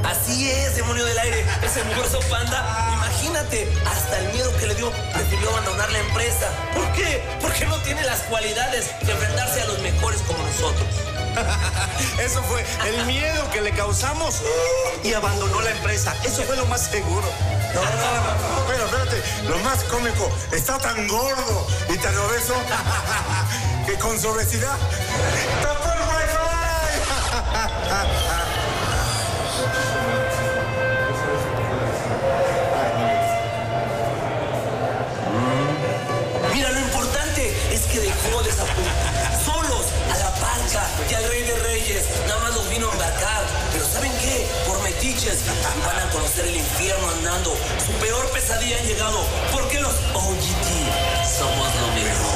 Así es, demonio del aire, ese mugroso panda. Imagínate, hasta el miedo que le dio, prefirió abandonar la empresa. ¿Por qué? Porque no tiene las cualidades de enfrentarse a los mejores como nosotros. Eso fue el miedo que le causamos y abandonó la empresa. Eso fue lo más seguro. No. Pero espérate, lo más cómico, está tan gordo y tan obeso que con su obesidad tapó el Wi-Fi. Mira, lo importante es que dejó solos a la Pancha y al Rey de Reyes. Nada más los vino a embarcar. Pero ¿saben qué? Por metiches van a conocer el infierno andando. Su peor pesadilla ha llegado. Porque los OGT somos lo mejor.